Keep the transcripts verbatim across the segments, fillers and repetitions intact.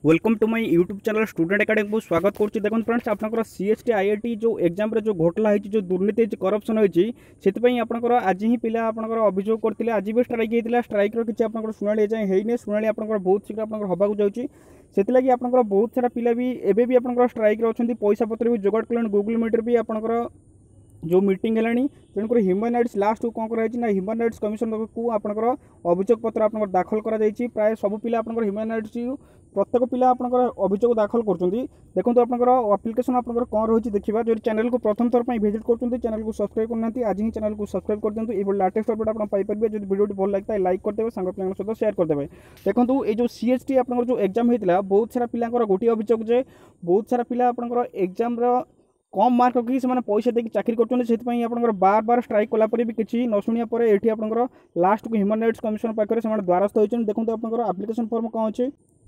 Welcome to my YouTube channel student academy को स्वागत करुच्ची। देखो फ्रेंड्स आपंकर सीएसटी आईआईटी जो एग्जाम रे जो घोटाला होती जो दुर्नीति करप्शन होती से आपंकर आज ही पिला आपंकर अभियोग करते आज भी स्ट्राइक होता स्ट्राइक किसी आप शुणाणी जाए है शुणाणी आपंकर बहुत शीघ्र आप हवाक जाऊँगी से आपंकर बहुत सारा पिला भी एबे भी आपंकर स्ट्राइक अच्छा पैसा पत्र भी जोगाड़ कले गूगल मीटर भी आपंकर जो मीटिंग है तेणुक ह्यूमन राइट्स लास्ट को कौन कराई ना ह्यूमन राइट्स कमिशन को आपंकर अभियोग पत्र आप दाखल कर प्राय सब पिला आपंकर ह्यूमन राइट्स प्रत्येक पिला आपंकर अभियोग दाखल कर देखो आपंकर एप्लिकेशन आपंकर कौन रही देखा जो चैनल को प्रथम थर पर विजिट कर चैनल को सब्सक्राइब करना आज ही चैनल को सब्सक्राइब कर दिखाँ ये लाटेस्ट अपडेट आप पाइपर जो वीडियो भल लगता है लाइक करदे सांग पिला सहित शेयर करदे। देखो ये जो सीएचटी आप जो एग्जाम होता बहुत सारा पिला गोटे अभियोग जे बहुत सारा पिला आपंकर एग्जाम कम मार्क रखी से पैसा देकर चाकरी कर बार बार स्ट्राइक कलापर भी किसी न शुणा पर ये आपंकर लास्ट को ह्यूमन राइट्स कमिशन पाखे से द्वारस्थ होती। देखो आपंकर एप्लिकेशन फॉर्म कौन अच्छे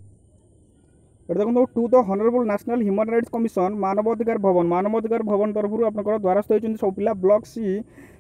देखो to the honourable national human rights commission मानवाधिकार भवन मानवाधिकार भवन तरफ आपंकर द्वारस्थ होती सब पिला block C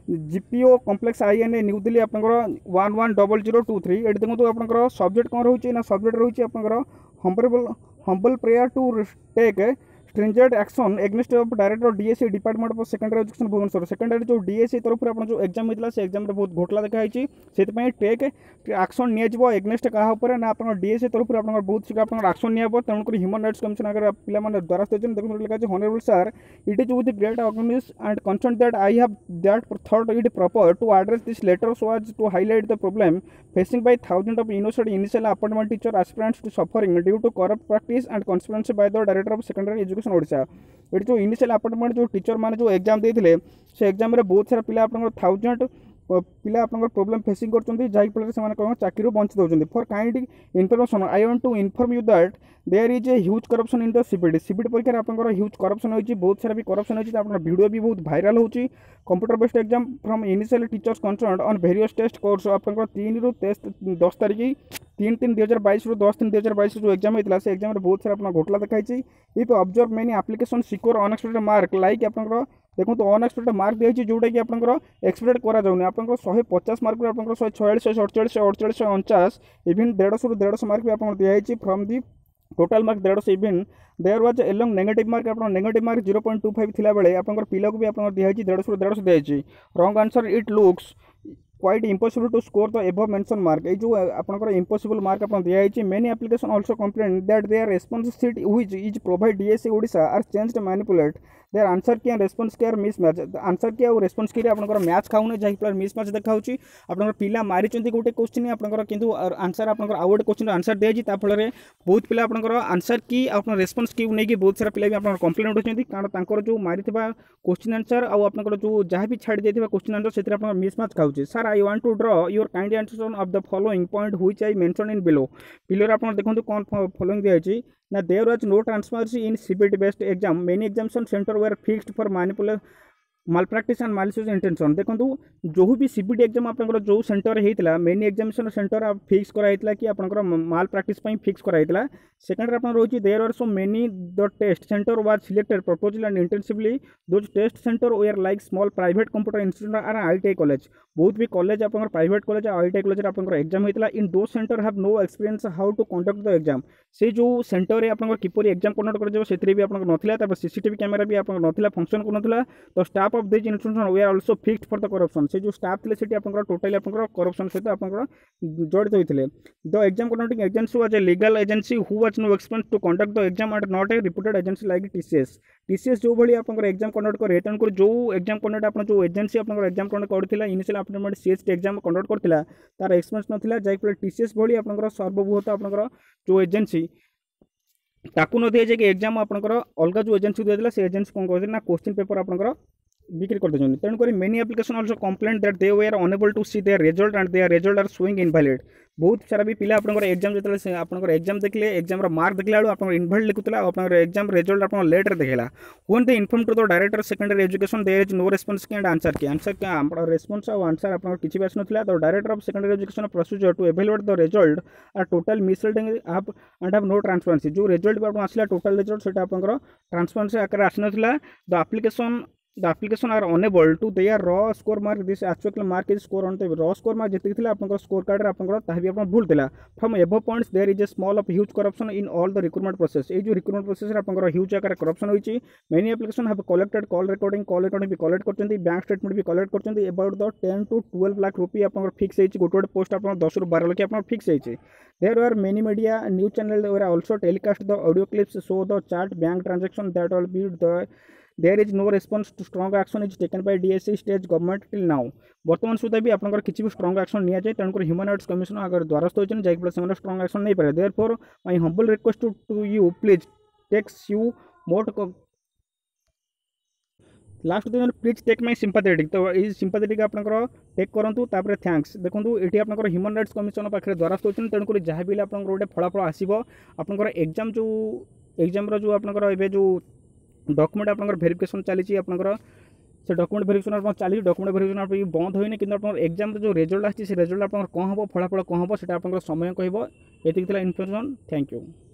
GPO complex INA new Delhi आपंकर one one double zero two three ये देखो आपंकर सब्जेक्ट कौन रोचे ना सब्जेक्ट रोचे आपंकर humble humble prayer to take stringent action against of director DSC department of secondary education Bhubaneswar secondary जो डीएससी तरफ जो एग्जाम होता से एग्जाम बहुत घोटाला देखाई से टेक एक्शन निया एग्नेस्ट क्या ना आप डीएससी तरफ आप बहुत शीघ्र आप एक्शन निब तेणुक ह्यूमन राइट्स कमिशन आगे पे द्वारस्थ होती देखो लिखा honourable sir it is with great anguish and concern that I have that thought it proper to address this letter so as to highlight the problem facing by thousand of innocent initial appointment teacher aspirants to suffering due to corrupt practice and conspiracy by the director of secondary education Odisha. ये जो initial appointment जो teacher मैंने जो exam देते से exam रे बहुत सारा पिला आप थाउजेंड पिला आप प्रोब्लेम फेसिंग कर जहाँफल से चाकरी वंचित होती। For kind information I want to inform you that there is a huge corruption in the CBT CBT परीक्षा आपंकर ह्यूज करप्शन होती बहुत सारा भी करप्शन होती आप वीडियो भी बहुत भाइराल होती computer based exam from initial teachers concern on various test course आपंकर तीन रु दस तारीख तीन तीन दुई हजार बैश रु दस तीन दुई हजार बैश जो एग्जाम होता से एग्जाम बहुत सारा अपना घोटाला देखाई if observe many application secure unexpected mark like आपंकर देखो तो अनएक्सपेक्टेड मार्क दिखाई जोटा कि आपंकर एक्सपेक्टेड करा जाउनी आपंकर शहे पचास मार्क आपंकर शहे छयालीस शहे अड़चाश अड़चाश अणचाश इवन डेढ़ सौ डेढ़ मार्क भी आपको दिखाई फ्रॉम दी टोटाल मार्क डेढ़ सौ even there was along negative mark आप negative mark zero point two five थिला बेले आपंकर पिला को भी आपंकर दिखाई डेढ़ सौ डेढ़ सौ दिखाई wrong answer it looks quite impossible to score the above mention mark ये जो आपंकर इम्पॉसिबल मार्क आप दिखाई many application also complain that their response sheet which is provide DSC Odisha are changed manipulate their answer key response key are mismatch answer key और response key आपंकर match खाऊने जहाँफल mismatch देखा आपंकर पिला मारी गोटे क्वेश्चन आपंकर किंतु आंसर आपंकर आउ गोटे क्वेश्चन आंसर दिखाई ताफल बहुत पिला आपंकर आंसर की आप रेस्पॉन्स की नहीं बहुत सारा पिला भी आप कंप्लेन उठाई कारण जो मारी क्वेश्चन आंसर आउ जो जहाँ भी छाड़ी जाता क्वेश्चन आंसर से मिस मैच खाऊँ sir I want to draw your kind answer of the following point which I mention in below below आप देखो कौन फॉलोइंग दिखाई ना there was no transparency in CBT based exam many examination center were fixed for manipulate malpractice and malicious intention देखो जो भी CBT exam आप जो सेंटर होता मेनी एग्जामिनेशन सेंटर फिक्स कराइला कि आपंकर माल प्रैक्टिस फिक्स कराइला सेकेंड आप रही there are so many the test center was selected proposal and intensively those test center were like small private computer institute or ITI college बहुत भी college आप private college ITI college आप exam होता in those center have no experience how to conduct the exam से जो centre में आप किपर exam conduct कर भी आप नाला सीसीटीवी कैमेरा भी आप नाला फंक्शन करूला तो staff of this institution we are also fixed for the corruption से जो स्टाफ थे से टोटाली आप करप्शन सहित आप जड़ित होते the exam conducting agency was a legal agency who was no experience to conduct the exam and not a reputed agency like TCS TCS जो भाई आप एग्जाम कंडक्ट करे तेणुक जो एग्जाम कंडक्ट आप जो एजेंसी आप एग्जाम कंडक्ट करथिला initial appointment CHT exam conduct करथिला तार एक्सपीरियंस नथिला जाय टीसीएस भाई आप सर्वबृहत आप जो एजेंसी ताकू न दिया जाए एग्जाम आपंकर अलग जो एजेंसी दिया से एजेंसी कौन करते ना क्वेश्चन पेपर आपंकर बिक्री कर देते तेणुक many application also complaint that they we are unable to see their result and their result are showing invalid बहुत सारा भी पिला आपंकर एग्जाम जो आपंकर एग्जाम देखले एग्जाम मार्क देखला बेलू आप इनवैलिड लिखुला आपंकर एग्जाम रिजल्ट आप लेट रे देखला when they inform to the director secondary education there is no response key and answer key answer क्या रेस्पॉन्स और आंसर आपंकर किछि भी नथिला the director of secondary education procedure to evaluate the result are total misleading आप and have no transparency जो result भी आपन आसला टोटल रिजल्ट सेटा आपंकर ट्रांसपेरेंसी आकार आसी नथिला the application the application are unable to their raw score mark this actual mark is score on the raw score mark जेतिक थिला आपनकर स्कोर कार्ड रे आपनकर ताहि भी आपन भूल थिला from above points there is a small of huge corruption in all the recruitment process ए जो recruitment process रे आपनकर huge आकार corruption होइची many application have collected call recording call recording भी collect करचंती बैंक स्टेटमेंट भी collect करचंती about the ten to twelve lakh रुपया आपनकर फिक्स होइची गोटे गोटे पोस्ट आपन ten ରୁ twelve लाख आपन फिक्स होइची there were many media news channel were also telecast the audio clips show the chart bank transaction that all be the there is no response to strong action is taken by D S C state government till now वर्तमान सुधा भी आपनकर किछि भी strong action निया जाय तनकर human rights commission अगर द्वारस्थ होचन जाय plus से स्ट्रांग एक्शन नहीं पारे therefore my humble request to to you please takes you मोट लास्ट दिन प्लीज टेक माय सिंपैथेटिक तो ई सिंपैथेटिक आपनकर टेक करंतु तापर थैंक्स देखंतु एठी आपनकर ह्यूमन राइट्स कमिशन पाखरे द्वारस्थ होचन तनकर जहाँ भी आपनकर गोटे फलाफल आसीबो आपनकर एग्जाम जो एग्जाम रो जो आपनकर एबे जो डॉक्यूमेंट आपनकर वेरिफिकेशन चली आपनकर से डॉक्यूमेंट वेरिफिकेशन आपन चली डॉक्यूमेंट वेरिफिकेशन आप बंद होइने कि आपनकर एग्जाम जो रिजल्ट आछि से रिजल्ट आपनकर कोन हबो फलाफल कोन हबो सेटा आपनकर समय कहबो एतिक थिला इन्फॉर्मेशन थैंक यू।